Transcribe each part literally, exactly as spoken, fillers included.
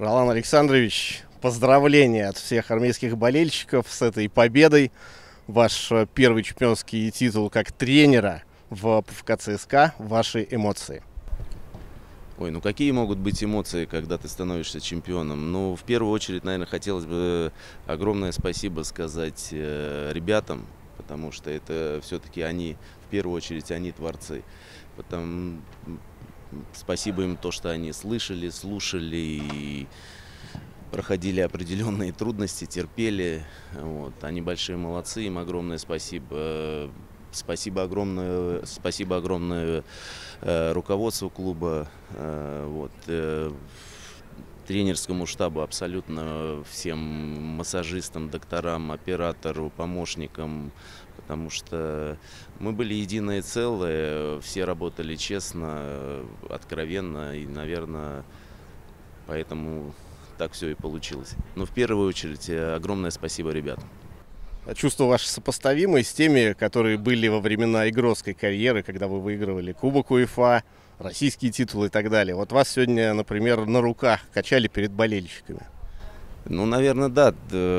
Ролан Александрович, поздравления от всех армейских болельщиков с этой победой. Ваш э, первый чемпионский титул как тренера в ПФК ЦСКА. Ваши эмоции? Ой, ну какие могут быть эмоции, когда ты становишься чемпионом? Ну, в первую очередь, наверное, хотелось бы огромное спасибо сказать э, ребятам, потому что это все-таки они, в первую очередь, они творцы. Потом спасибо им то, что они слышали, слушали и проходили определенные трудности, терпели. Вот. Они большие молодцы, им огромное спасибо. Спасибо огромное, спасибо огромное э, руководству клуба, э, вот, э, тренерскому штабу, абсолютно всем массажистам, докторам, оператору, помощникам, потому что мы были единое целое, все работали честно, откровенно и, наверное, поэтому так все и получилось. Но в первую очередь огромное спасибо ребятам. Чувства ваши сопоставимы с теми, которые были во времена игротской карьеры, когда вы выигрывали Кубок УЕФА, российские титулы и так далее. Вот вас сегодня, например, на руках качали перед болельщиками. Ну, наверное, да.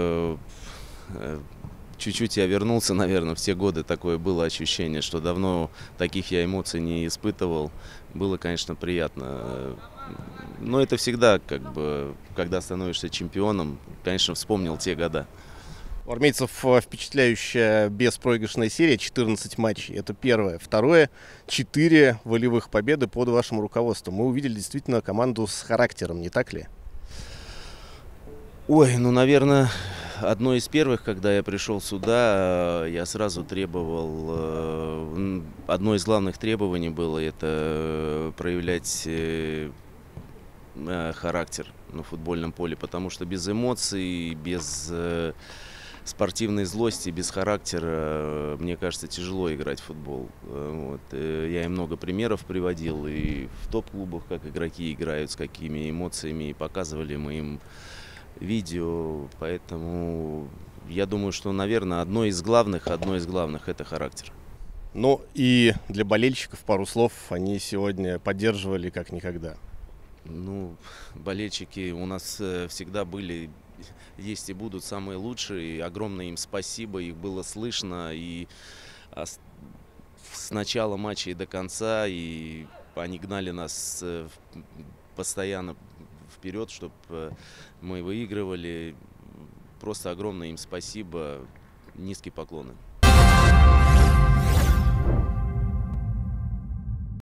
Чуть-чуть я вернулся, наверное, в те годы. Такое было ощущение, что давно таких я эмоций не испытывал. Было, конечно, приятно. Но это всегда, как бы, когда становишься чемпионом, конечно, вспомнил те года. У армейцев впечатляющая беспроигрышная серия, четырнадцать матчей. Это первое. Второе, четыре волевых победы под вашим руководством. Мы увидели действительно команду с характером, не так ли? Ой, ну, наверное, одно из первых, когда я пришел сюда, я сразу требовал, одно из главных требований было это проявлять характер на футбольном поле, потому что без эмоций, без спортивной злости, без характера, мне кажется, тяжело играть в футбол. Вот. Я и много примеров приводил, и в топ-клубах, как игроки играют, с какими эмоциями, и показывали мы им видео. Поэтому я думаю, что, наверное, одно из главных, одно из главных – это характер. Ну и для болельщиков пару слов, они сегодня поддерживали как никогда. Ну, болельщики у нас всегда были, есть и будут самые лучшие. И огромное им спасибо, их было слышно и с начала матча и до конца, и они гнали нас постоянно вперед, чтобы мы выигрывали. Просто огромное им спасибо, низкие поклоны.